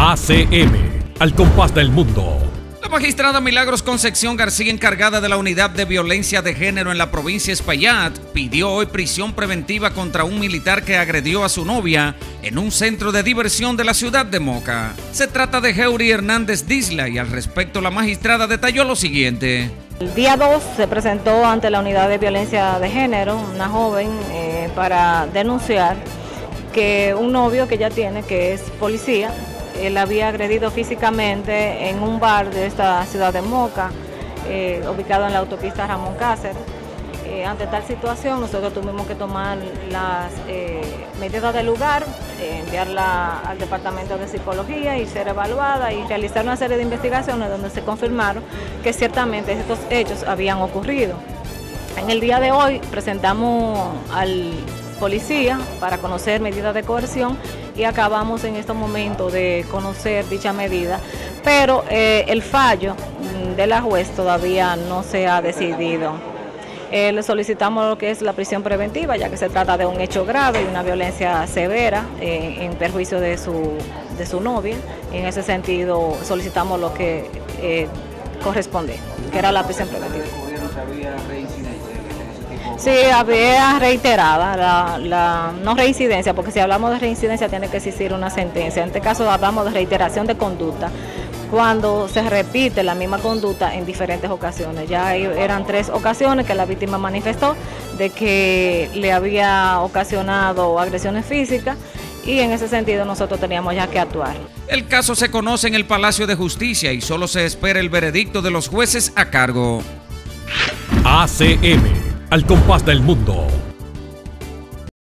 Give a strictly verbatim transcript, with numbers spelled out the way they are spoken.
A C M, al compás del mundo. La magistrada Milagros Concepción García, encargada de la Unidad de Violencia de Género en la provincia de Espaillat, pidió hoy prisión preventiva contra un militar que agredió a su novia en un centro de diversión de la ciudad de Moca. Se trata de Heuri Hernández Disla y al respecto la magistrada detalló lo siguiente. El día dos se presentó ante la Unidad de Violencia de Género una joven eh, para denunciar que un novio que ella tiene, que es policía, él había agredido físicamente en un bar de esta ciudad de Moca, eh, ubicado en la autopista Ramón Cáceres. Eh, ante tal situación nosotros tuvimos que tomar las eh, medidas del lugar, eh, enviarla al departamento de psicología y ser evaluada y realizar una serie de investigaciones donde se confirmaron que ciertamente estos hechos habían ocurrido. En el día de hoy presentamos al policía para conocer medidas de coerción y acabamos en estos momentos de conocer dicha medida, pero eh, el fallo de la juez todavía no se ha decidido. Eh, le solicitamos lo que es la prisión preventiva, ya que se trata de un hecho grave y una violencia severa eh, en perjuicio de su, de su novia. En ese sentido solicitamos lo que eh, corresponde, que era la prisión preventiva. Sí, había reiterada, la, la, no reincidencia, porque si hablamos de reincidencia tiene que existir una sentencia. En este caso hablamos de reiteración de conducta, cuando se repite la misma conducta en diferentes ocasiones. Ya eran tres ocasiones que la víctima manifestó de que le había ocasionado agresiones físicas y en ese sentido nosotros teníamos ya que actuar. El caso se conoce en el Palacio de Justicia y solo se espera el veredicto de los jueces a cargo. A C M, al compás del mundo.